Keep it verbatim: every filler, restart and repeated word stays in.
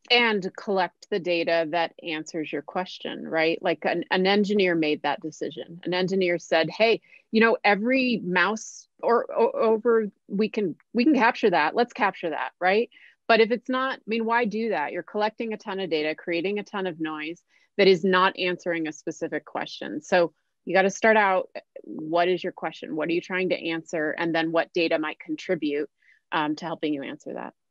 And collect the data that answers your question, right? Like an, an engineer made that decision. An engineer said, hey, you know, every mouse or, or over, we can we can capture that. Let's capture that, right? But if it's not, I mean, why do that? You're collecting a ton of data, creating a ton of noise that is not answering a specific question. So you got to start out, what is your question? What are you trying to answer? And then what data might contribute um, to helping you answer that?